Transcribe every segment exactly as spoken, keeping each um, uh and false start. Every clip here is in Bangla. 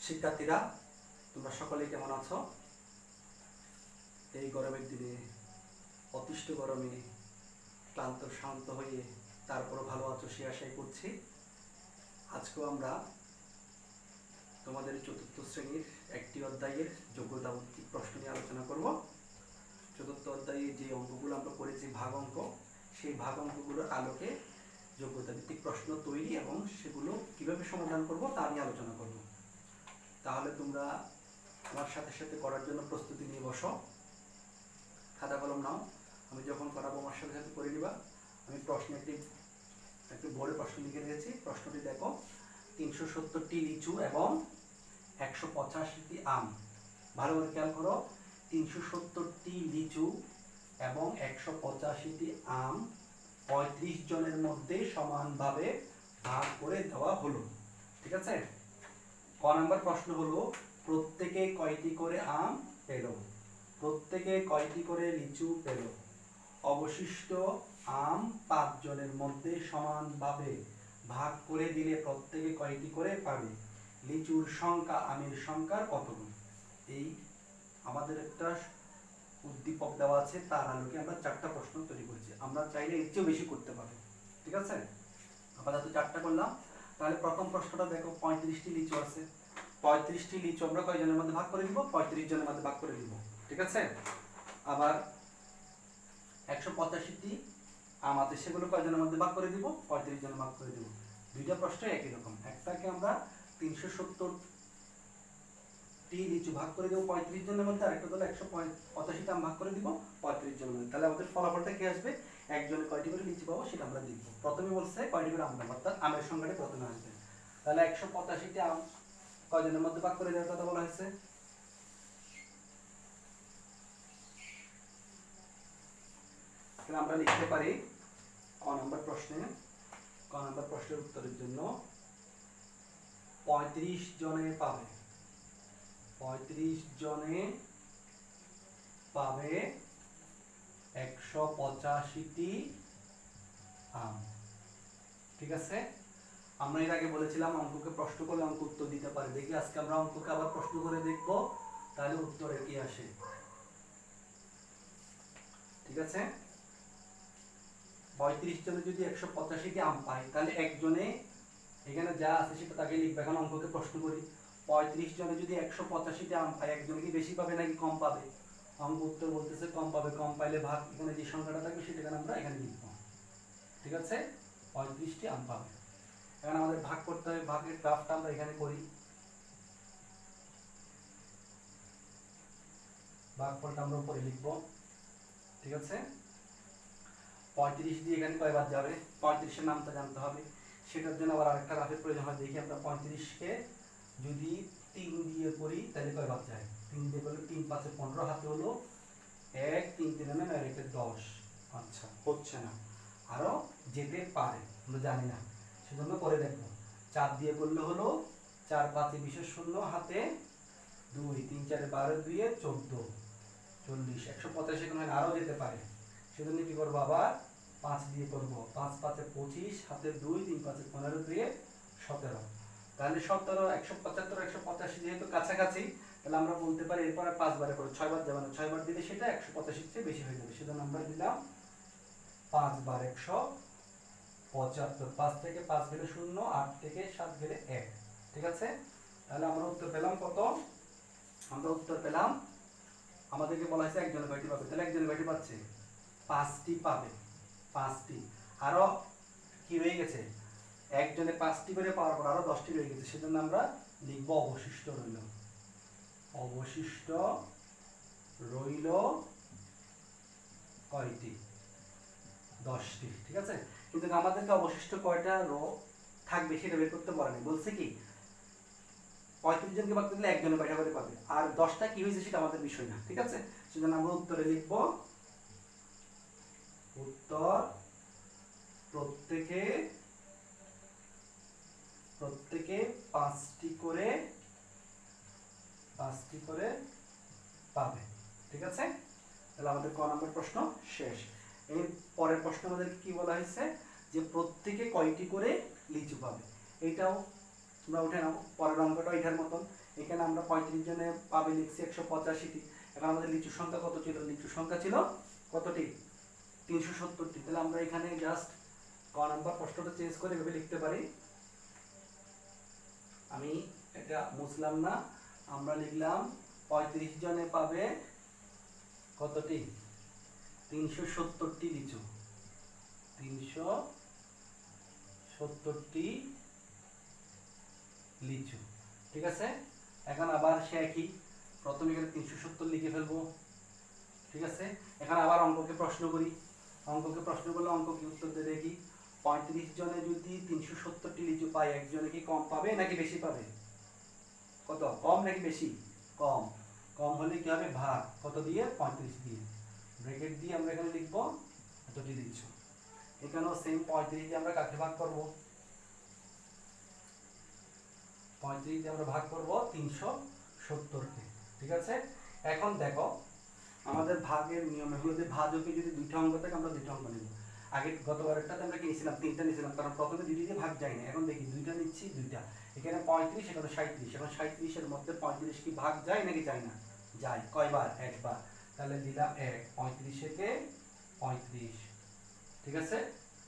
শিক্ষার্থীরা তোমরা সকলেই কেমন আছো? এই গরমের দিনে অতিষ্ঠ গরমে ক্লান্ত শান্ত হয়ে তারপর ভালো আছো সে আশাই করছি। আজকেও আমরা তোমাদের চতুর্থ শ্রেণীর একটি অধ্যায়ের যোগ্যতা ভিত্তিক প্রশ্ন নিয়ে আলোচনা করব। চতুর্থ অধ্যায়ে যে অঙ্কগুলো আমরা করেছি ভাগ অঙ্ক, সেই ভাগ অঙ্কগুলোর আলোকে যোগ্যতা ভিত্তিক প্রশ্ন তৈরি এবং সেগুলো কিভাবে সমাধান করব তা নিয়ে আলোচনা করব। তাহলে তোমরা আমার সাথে সাথে করার জন্য প্রস্তুতি নিয়ে বসো, খাতা কলম নাও। আমি যখন করাবো আমার সাথে সাথে করে নিবা। আমি প্রশ্ন একটি একটি বোর্ডে প্রশ্ন লিখে রেখেছি। প্রশ্নটি দেখো, তিনশো সত্তরটি লিচু এবং একশো পঁচাশিটি আম। ভালো করে খেয়াল করো, তিনশো সত্তরটি লিচু এবং একশো পঁচাশিটি আম পঁয়ত্রিশ জনের মধ্যে সমানভাবে ভাগ করে দেওয়া হলো। ঠিক আছে। ক নম্বর প্রশ্ন হলো, প্রত্যেকে কয়টি করে আম পেল? প্রত্যেকে কয়টি করে লিচু পেল? অবশিষ্ট আম পাঁচ জনের মধ্যে সমানভাবে ভাগ করে দিলে প্রত্যেকে কয়টি করে পাবে? লিচুর সংখ্যা আমের সংখ্যার কতগুণ? এই আমাদের একটা উদ্দীপক দেওয়া আছে, তার আলোকে আমরা চারটা প্রশ্ন তৈরি করেছি। আমরা চাইলে এর চেয়েও বেশি করতে পারবো। ঠিক আছে, আপাতত চারটা করলাম। তাহলে প্রথম প্রশ্নটা দেখো, পঁয়ত্রিশটি লিচু আছে। পঁয়ত্রিশটি লিচু আমরা কয়জনের মধ্যে ভাগ করে দিব? পঁয়ত্রিশ জনের মধ্যে ভাগ করে দিব। ঠিক আছে। আবার একশো পঁচাশিটি আম আছে, সেগুলো কয়জনের মধ্যে ভাগ করে দিব? পঁয়ত্রিশ জনের ভাগ করে দিব। দুইটা প্রশ্ন একই রকম। একটাকে আমরা তিনশো সত্তর টি লিচু ভাগ করে দেবো পঁয়ত্রিশ জনের মধ্যে, আরেকটা হলো একশো পঁচাশিটা আম ভাগ করে দিব পঁয়ত্রিশ জনের মধ্যে। তাহলে আমাদের ফলাফলটা কি আসবে? একজনে কয়টি করে লিচু পাবো সেটা আমরা লিখবো। প্রথমে বলছে কয়টি করে আম পাবো, অর্থাৎ আমের সংখ্যাটা প্রথমে আসবে। তাহলে একশো পঁচাশিটি আম কয়জনের মধ্যে ভাগ করে দেওয়ার কথা বলা হয়েছে? তাহলে আমরা লিখতে পারি ক নম্বর প্রশ্নে, ক নম্বর প্রশ্নের উত্তরের জন্য পঁয়ত্রিশ জনে পাবে, পঁয়ত্রিশ জনে পাবে একশো পঁচাশিটি আম। ঠিক আছে। আমরা এর আগে বলেছিলাম অঙ্ককে প্রশ্ন করলে অঙ্ক উত্তর দিতে পারে। দেখি আজকে আমরা অঙ্ককে আবার প্রশ্ন করে দেখবো, তাহলে উত্তরে কি আসে। ঠিক আছে। পঁয়ত্রিশ জনে যদি একশো পঁচাশিটি আম পায়, তাহলে একজনে এখানে যা আছে সেটা তাকে লিখবে। এখন অঙ্ককে প্রশ্ন করি, পঁয়ত্রিশ জনে যদি একশো পঁচাশিটি আম পায়, একজনে কি বেশি পাবে নাকি কম পাবে? অঙ্ক উত্তর বলতেছে কম পাবে। কম পাইলে ভাগ, এখানে যে সংখ্যাটা থাকবে সেটা আমরা এখানে লিখব। ঠিক আছে, পঁয়ত্রিশটি আম পাবে। এখন আমাদের ভাগ করতে হবে, ভাগের গ্রাফটা আমরা এখানে করি। ভাগফলটা আমরা উপরে লিখব। ঠিক আছে। পঁয়ত্রিশ দিয়ে এখানে কয়বার যাবে? পঁয়ত্রিশের নামটা জানতে হবে, সেটার জন্য আবার আরেকটা গ্রাফের প্রয়োজন হয়। দেখি আমরা পঁয়ত্রিশকে যদি তিন দিয়ে করি তাহলে কয়বার যায়? তিন দিয়ে করলে তিন পাঁচে পনেরো, হাতে হলো এক, তিন তিন নেন আর একটা দশ। আচ্ছা, হচ্ছে না, আরো যেতে পারে, আমরা জানি না, সেজন্য করে দেখবো। চার দিয়ে করলে হলো চার পাঁচে বিশের শূন্য, হাতে দুই, তিন চারে বারো, দুইয়ে চোদ্দ, চল্লিশ, একশো পঁচাশি এখানে আরো যেতে পারে। সেজন্য কি করবো? আবার পাঁচ দিয়ে করবো। পাঁচ পাঁচে পঁচিশ, হাতে দুই, তিন পাঁচে পনেরো, দুইয়ে সতেরো। তাহলে সতেরো, একশো পঁচাত্তর, একশো পঁচাশি যেহেতু কাছাকাছি, তাহলে আমরা বলতে পারি এরপরে পাঁচবারে করে ছয়বার যাবে না, ছয়বার দিলে সেটা একশো পঁচাশির চেয়ে বেশি হয়ে যাবে। সেজন্য আমরা দিলাম পাঁচবার একশো পঁচাত্তর। পাঁচ থেকে পাঁচ গেলে শূন্য, আট থেকে সাত গেলে এক। ঠিক আছে। তাহলে আমরা উত্তর পেলাম কত? আমরা উত্তর পেলাম, আমাদেরকে বলা হয়েছে একজনে কয়টি পাবে, তাহলে একজনে কয়টি পাচ্ছে? পাঁচটি পাবে, পাঁচটি। আরো কি হয়ে গেছে? একজনে পাঁচটি করে পাওয়ার পর আরো দশটি রয়ে গেছে, সেজন্য আমরা লিখবো অবশিষ্ট রইল। অবশিষ্ট রইল কয়টি? দশটি। ঠিক আছে। কিন্তু আমাদেরকে অবশিষ্ট কয়টা রো থাকবে সেটা বের করতে পারেনি। বলছে কি পঁয়ত্রিশ জনকে ভাগ করলে একজনে কয়টা করে পাবে, আর দশটা কি হয়েছে সেটা আমাদের বিষয় না। ঠিক আছে। সেজন্য আমরা উত্তরে লিখব উত্তর প্রত্যেকে প্রত্যেকে পাঁচটি করে পাঁচটি করে পাবে। ঠিক আছে। তাহলে আমাদের ক নম্বর প্রশ্ন শেষ। এর পরের প্রশ্ন আমাদের কি বলা হয়েছে, যে প্রত্যেকে কয়টি করে লিচু পাবে। এটাও তোমরা উঠে নাও। পরের অঙ্কটা এটার মতন, এখানে আমরা পঁয়ত্রিশ জনে পাবে লিখছি একশো পঁচাশিটি। এখন আমাদের লিচুর সংখ্যা কত ছিল? লিচুর সংখ্যা ছিল কতটি? তিনশো সত্তরটি। তাহলে আমরা এখানে জাস্ট ক নাম্বার প্রশ্নটা চেঞ্জ করে এভাবে লিখতে পারি। আমি এটা মুছলাম না, আমরা লিখলাম পঁয়ত্রিশ জনে পাবে কতটি? তিনশো সত্তরটি লিচু। তিনশো সত্তরটি লিচু, ঠিক আছে। এখন আবার সে একই, প্রথমে এখানে তিনশো সত্তর লিখে ফেলবো, ঠিক আছে। এখন আবার অঙ্ককে প্রশ্ন করি। অঙ্ককে প্রশ্ন করলে অঙ্ক কি উত্তর দেবে? কি পঁয়ত্রিশ জনে যদি তিনশো সত্তরটি লিচু পায়, একজনে কি কম পাবে নাকি বেশি পাবে? কত? কম নাকি বেশি? কম। কম হলে কি হবে? ভাগ কত দিয়ে? পঁয়ত্রিশ দিয়ে। ব্র্যাকেট দিয়ে আমরা এখানে লিখবো এতটি লিচু। এখানেও সেম পঁয়ত্রিশ দিয়ে আমরা কাকে ভাগ করব? পঁয়ত্রিশ দিয়ে আমরা ভাগ করব তিনশো সত্তরকে, ঠিক আছে। এখন দেখো আমাদের ভাগের নিয়ম হলো যে ভাজকে যদি দুইটা অঙ্ক থাকে আমরা দুইটা অঙ্ক নেব। আগে গতবারেরটাতে আমরা কি নিয়েছিলাম? তিনটা নিয়েছিলাম, কারণ প্রথমে দুইটা দিয়ে ভাগ যায় না। এখন দেখি দুইটা নিচ্ছি, দুইটা। এখানে পঁয়ত্রিশ, এখানে সাঁইত্রিশ। এখন সাঁইত্রিশের মধ্যে পঁয়ত্রিশ কি ভাগ যায় নাকি যায় না? যায়। কয়বার? একবার। তাহলে দিলাম এক। পঁয়ত্রিশে কে পঁয়ত্রিশ, ঠিক আছে।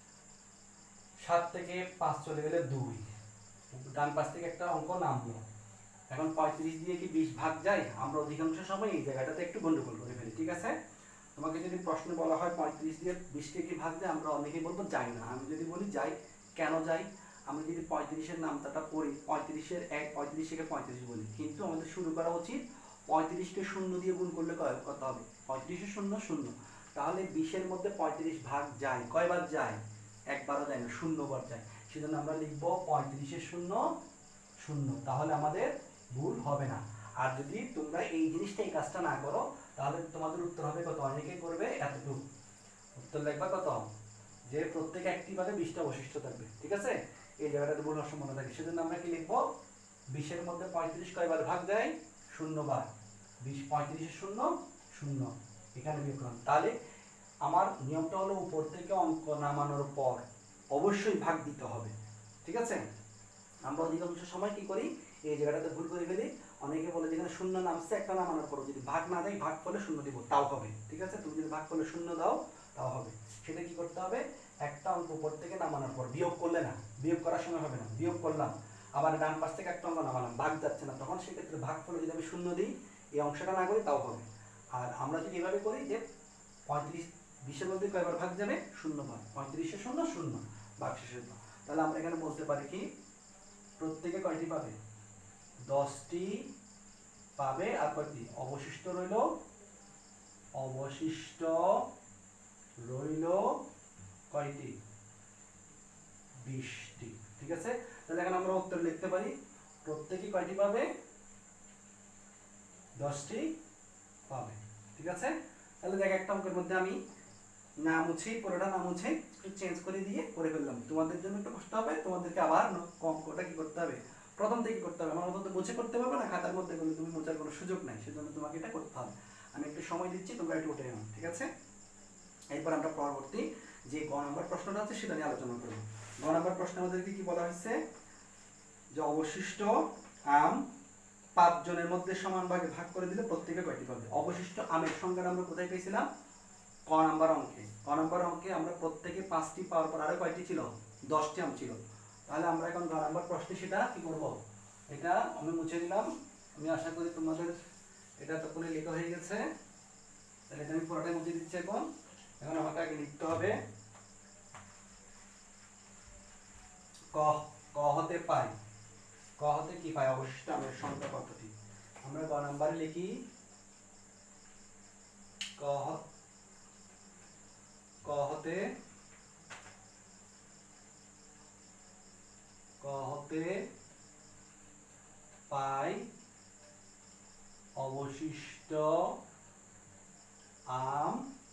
সাত থেকে পাঁচ চলে গেলে দুই, ডান পাশ থেকে একটা অঙ্ক নামলো। এখন পঁয়ত্রিশ দিয়ে কি বিশ ভাগ যায়? আমরা অধিকাংশ সময় এই জায়গাটাতে একটু গন্ডগোল করে ফেলি, ঠিক আছে। তোমাকে যদি প্রশ্ন বলা হয় পঁয়ত্রিশ দিয়ে বিশকে কি ভাগ যায়, আমরা অনেকেই বলবো যায় না। আমি যদি বলি যাই, কেন যাই? আমি যদি পঁয়ত্রিশের নামটা পড়ি, পঁয়ত্রিশের এক, পঁয়ত্রিশ থেকে পঁয়ত্রিশ বলি, কিন্তু আমাদের শুরু করা উচিত পঁয়ত্রিশকে শূন্য দিয়ে গুণ করলে কত হবে? পঁয়ত্রিশের শূন্য শূন্য। তাহলে বিশের মধ্যে পঁয়ত্রিশ ভাগ যায়, কয়বার যায়? একবারও যায় না, শূন্যবার যায়। সেজন্য আমরা লিখবো পঁয়ত্রিশের শূন্য শূন্য। তাহলে আমাদের ভুল হবে না। আর যদি তোমরা এই জিনিসটা এই কাজটা না করো, তাহলে তোমাদের উত্তর হবে কত? অনেকে করবে এতটুকু। উত্তর লিখবা কত? যে প্রত্যেক একটি ভাগে বিশটা অবশিষ্ট থাকবে, ঠিক আছে। এই জায়গাটাতে ভুল হওয়ার সম্ভাবনা থাকে। সেজন্য আমরা কি লিখবো? বিশের মধ্যে পঁয়ত্রিশ কয়বার ভাগ যায়? শূন্য বার। বিশ পঁয়ত্রিশের শূন্য শূন্য, এখানে বিয়োগ করলাম। তাহলে আমার নিয়মটা হলো উপর থেকে অঙ্ক নামানোর পর অবশ্যই ভাগ দিতে হবে, ঠিক আছে। আমরা অধিকাংশ সময় কি করি? এই জায়গাটাতে ভুল করে ফেলি। অনেকে বলে যেখানে শূন্য নামছে একটা নামানোর পর যদি ভাগ না দেয়, ভাগ করলে শূন্য দিব, তাও হবে, ঠিক আছে। তুমি যদি ভাগ করলে শূন্য দাও তাও হবে। সেটা কি করতে হবে? একটা অঙ্ক উপর থেকে নামানোর পর, বিয়োগ করলে না, বিয়োগ করার সময় হবে না, বিয়োগ করলাম আবার ডান পাশ থেকে একটা অঙ্ক নামালাম, ভাগ যাচ্ছে না, তখন সেক্ষেত্রে ভাগ করলে যদি আমি শূন্য দিই, এই অংশটা না করি তাও হবে। আর আমরা যদি এভাবে করি যে পঁয়ত্রিশ বিশের মধ্যে কয়বার ভাগ যাবে? শূন্য বার। পঁয়ত্রিশে শূন্য শূন্য, ভাগ শেষের পর। তাহলে আমরা এখানে বলতে পারি কি প্রত্যেকে কয়টি পাবে? দশটি পাবে। আর কয়টি অবশিষ্ট রইল? অবশিষ্ট রইল কয়টি? বিশটি, ঠিক আছে। তাহলে এখন আমরা উত্তর লিখতে পারি প্রত্যেকে কয়টি পাবে? দশটি পাবে, ঠিক আছে। তাহলে দেখ একটা অঙ্কের মধ্যে আমি না মুছেই, পুরোটা না মুছেই একটু চেঞ্জ করে দিয়ে করে ফেললাম। তোমাদের জন্য একটু কষ্ট হবে, তোমাদেরকে আবার অঙ্কটা কি করতে হবে? প্রথম থেকে করতে হবে। আমার মতো মুছে করতে পারবে না, খাতার মধ্যে করলে তুমি মোছার কোনো সুযোগ নাই, সেজন্য তোমাকে এটা করতে হবে। আমি একটু সময় দিচ্ছি, তোমরা একটু উঠে নাও, ঠিক আছে। এরপর আমরা পরবর্তী যে গ নম্বর প্রশ্নটা আছে সেটা নিয়ে আলোচনা করব। গ নম্বর প্রশ্ন আমাদেরকে কি বলা হয়েছে? যে অবশিষ্ট আম পাঁচ জনের মধ্যে সমান ভাগে ভাগ করে দিলে প্রত্যেকে কয়টি পাবে? অবশিষ্ট আমের সংখ্যাটা আমরা কোথায় পেয়েছিলাম? ক নাম্বার অঙ্কে। ক নাম্বার অঙ্কে আমরা প্রত্যেকে পাঁচটি পাওয়ার পর আরো কয়টি ছিল? দশটি আম ছিল। তাহলে আমরা এখন গ নাম্বার প্রশ্নে সেটা কি করব? এটা আমি মুছে দিলাম। আমি আশা করি তোমাদের এটা তখন লেখা হয়ে গেছে। তাহলে এটা আমি পুরোটাই মুছে দিচ্ছি। এখন এখন আমাকে আগে লিখতে হবে ক ক হতে পাই। ক হতে কি পাই? অবশিষ্ট আমের সংখ্যা কতটি? আমরা গ নাম্বারে লিখি ক ক হতে ক হতে পাই অবশিষ্ট আম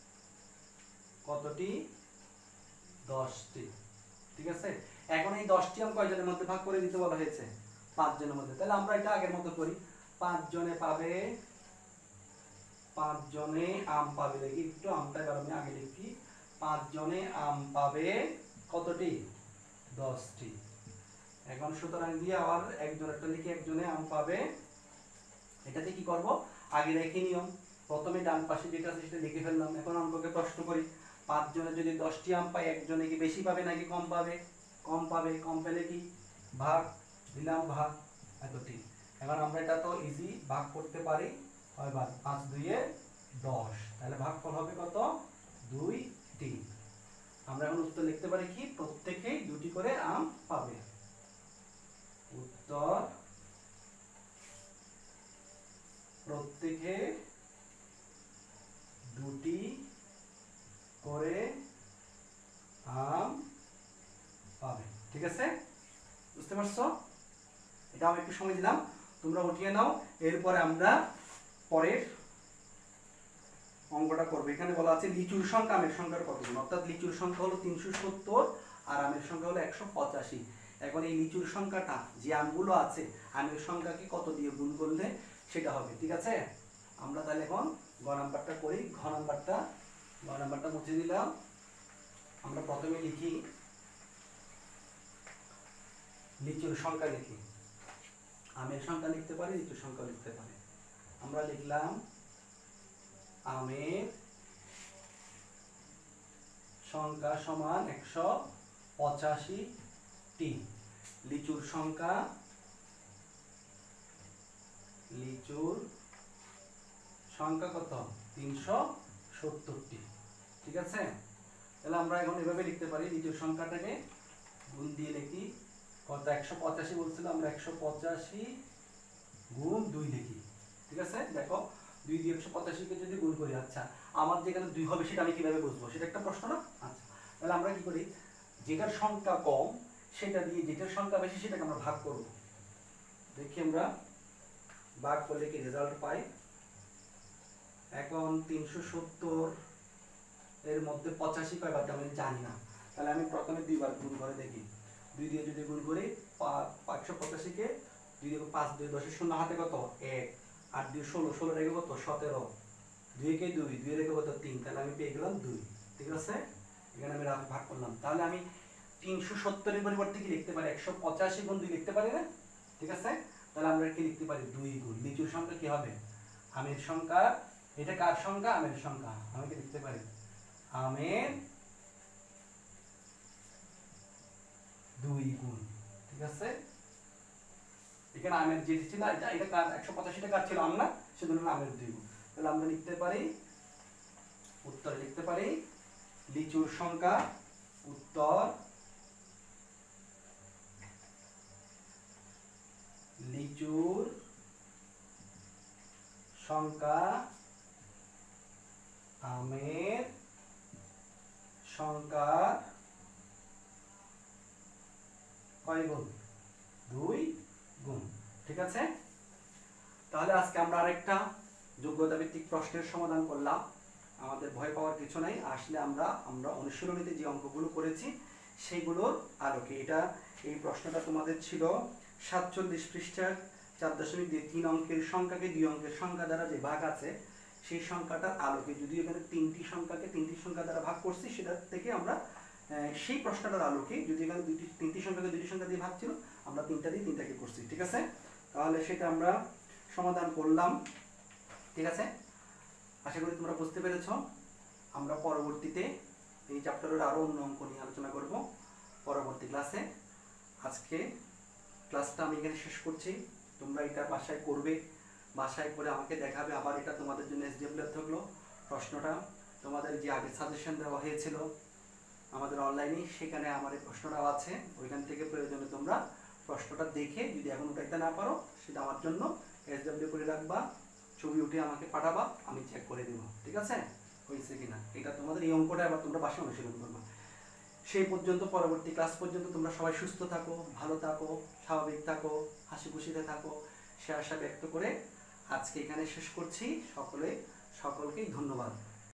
কতটি? দশটি, ঠিক আছে। এখন এই দশটি আম কয়জনের মধ্যে ভাগ করে দিতে বলা হয়েছে? পাঁচ জনের মধ্যে। তাহলে আমরা এটা আগের মতো করি, পাঁচ জনে পাবে, পাঁচ জনে আম পাবে। দেখি একটু আমটা এবার আমি আগে লিখি। পাঁচ জনে আম পাবে কতটি? দশটি। এখন সুতরাং দিয়ে আবার একজন একটা লিখে একজনে আম পাবে। এটাতে কি করব, আগে রেখে নিয়ম, প্রথমে ডান পাশে যেটা আছে সেটা লিখে ফেললাম। এখন অঙ্ককে প্রশ্ন করি, পাঁচজনে যদি দশটি আম পায় একজনে কি বেশি পাবে নাকি কম পাবে? কম পাবে। কম পেলে কি ভাগ, দিলাম ভাগ এতটি। এখন আমরা এটা তো ইজি ভাগ করতে পারি, কয়বার? পাঁচ দুইয়ে দশ, তাহলে ভাগফল হবে কত? দুই তিন। আমরা এখন উত্তর লিখতে পারি কি, প্রত্যেকেই দুটি করে আম পাবে। উত্তর প্রত্যেকে দুটি করে আম পাবে। ঠিক আছে, বুঝতে পারছো? এটা আমি একটু সময় দিলাম, তোমরা উঠিয়ে নাও। এরপরে আমরা পরের অঙ্কটা করবো। এখানে বলা আছে লিচুর সংখ্যা আমের সংখ্যার কত গুণ, অর্থাৎ লিচুর সংখ্যা হলো তিনশো সত্তর আর আমের সংখ্যা হলো একশো পঁচাশি। এখন এই লিচুর সংখ্যাটা যে আমগুলো আছে আমের সংখ্যাকে কত দিয়ে গুণ করলে সেটা হবে। ঠিক আছে, আমরা তাহলে এখন গ নাম্বারটা করি। ঘ নাম্বারটা গ নাম্বারটা মুছে দিলাম। আমরা প্রথমে লিখি লিচুর সংখ্যা, লিখি আমের সংখ্যা লিখতে পারি, লিচুর সংখ্যা লিখতে পারি। আমরা লিখলাম আমের সংখ্যা সমান একশো পঁচাশি টি, লিচুর সংখ্যা লিচুর সংখ্যা কত? তিনশো সত্তর টি। ঠিক আছে, তাহলে আমরা এখন এভাবে লিখতে পারি, লিচুর সংখ্যাটাকে গুণ দিয়ে লিখি কত? একশো পঁচাশি বলছিল, আমরা একশো পঁচাশি গুণ দুই লিখি। ঠিক আছে, দেখো দুই দিয়ে একশো পঁচাশিকে যদি গুণ করি, আচ্ছা আমার যেখানে দুই হবে সেটা আমি কিভাবে বুঝবো, সেটা একটা প্রশ্ন না? আচ্ছা, তাহলে আমরা কি করি, যেটার সংখ্যা কম সেটা দিয়ে যেটার সংখ্যা বেশি সেটাকে আমরা ভাগ করব। দেখি আমরা ভাগ করলে কি রেজাল্ট পাই। এখন তিনশো সত্তর এর মধ্যে পঁচাশি কয়বার আমি জানি না, তাহলে আমি প্রথমে দুইবার গুণ করে দেখি। দুই দিয়ে যদি গুণ করি একশো পঁচাশিকে দুই দিয়ে পাঁচ, দুই দশের শূন্য হাতে কত? এক, আট দুই ষোলো, ষোলো রেখে কত? সতেরো, দুই কে দুই, দুই রেখে কত? তিন, তাহলে আমি পেয়ে গেলাম দুই। ঠিক আছে, এখানে আমি ভাগ করলাম। তাহলে আমি তিনশো সত্তরের পরিবর্তে কি লিখতে পারি? একশো পঁচাশি গুণ দুই লিখতে পারি না? ঠিক আছে, তাহলে আমরা কি লিখতে পারি? দুই গুণ লিচুর সংখ্যা কি হবে? আমের সংখ্যা, এটা কার সংখ্যা? আমের সংখ্যা। আমি কি লিখতে পারি? আমের দুই গুণ। ঠিক আছে, এখানে আমের যে ছিল এটা এটা কার? একশো পঁচাশিটা কার ছিল? আম না, সেজন্য আমের দুই গুণ। তাহলে আমরা লিখতে পারি, উত্তরে লিখতে পারি লিচুর সংখ্যা, উত্তর লিচুর সংখ্যা আমের সংখ্যা কয় গুণ? দুই গুণ। ঠিক আছে, তাহলে আজকে আমরা আরেকটা যোগ্যতা ভিত্তিক প্রশ্নের সমাধান করলাম। আমাদের ভয় পাওয়ার কিছু নাই, আসলে আমরা আমরা অনুশীলনীতে যে অঙ্কগুলো করেছি সেইগুলোর আলোকে। এটা এই প্রশ্নটা তোমাদের ছিল সাতচল্লিশ পৃষ্ঠার চার দশমিক দুই, তিন অঙ্কের সংখ্যাকে দুই অঙ্কের সংখ্যা দ্বারা যে ভাগ আছে সেই সংখ্যাটার আলোকে, যদি এখানে তিনটি সংখ্যাকে তিনটি সংখ্যা দ্বারা ভাগ করছি সেটা থেকে আমরা সেই প্রশ্নটার আলোকে, যদি এখানে দুইটি তিনটি সংখ্যাকে দুইটি সংখ্যা দিয়ে ভাগ ছিল, আমরা তিনটা দিয়ে তিনটাকে করছি। ঠিক আছে, তাহলে সেটা আমরা সমাধান করলাম। ঠিক আছে, আশা করি তোমরা বুঝতে পেরেছ। আমরা পরবর্তীতে এই চ্যাপ্টারের আরো অন্য অঙ্ক নিয়ে আলোচনা করব পরবর্তী ক্লাসে। আজকে ক্লাসটা আমি এখানে শেষ করছি। তোমরা এটা বাসায় করবে, বাসায় করে আমাকে দেখাবে। আবার এটা তোমাদের জন্য এসডিএফ থাকলো। প্রশ্নটা তোমাদের যে আগে সাজেশন দেওয়া হয়েছিল আমাদের অনলাইনে, সেখানে আমার এই প্রশ্নটাও আছে, ওইখান থেকে প্রয়োজনে তোমরা প্রশ্নটা দেখে যদি এখন উঠাইতে না পারো সেটা আমার জন্য এসডব্লিউ করে রাখবা, ছবি উঠে আমাকে পাঠাবা, আমি চেক করে দেব। ঠিক আছে, হয়েছে কিনা এটা তোমাদের এই অঙ্কটা আবার তোমরা বাসায় অনুশীলন করবা। সেই পর্যন্ত, পরবর্তী ক্লাস পর্যন্ত তোমরা সবাই সুস্থ থাকো, ভালো থাকো, স্বাভাবিক থাকো, হাসি খুশিতে থাকো, সে আশা ব্যক্ত করে আজকে এখানে শেষ করছি। সকলে সকলকেই ধন্যবাদ।